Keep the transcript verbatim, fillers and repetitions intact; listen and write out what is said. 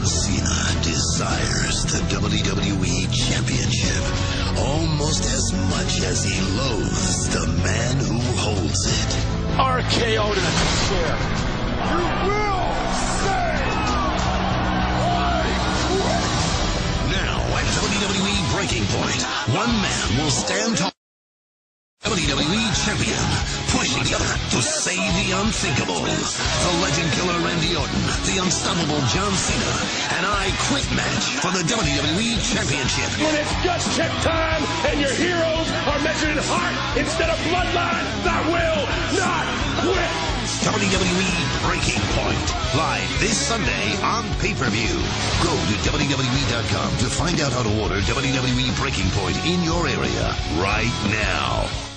John Cena desires the W W E Championship almost as much as he loathes the man who holds it. R K O to the chair. You will say, I quit. Now at W W E Breaking Point, one man will stand tall. W W E Champion, pushing the other to save the unthinkable. The legend killer Randy Orton, the unstoppable John Cena, an I Quit match for the W W E Championship. When it's gut check time and your heroes are measured in heart instead of bloodline, I will not quit. W W E Breaking Point, live this Sunday on pay-per-view. Go to W W E dot com to find out how to order W W E Breaking Point in your area right now.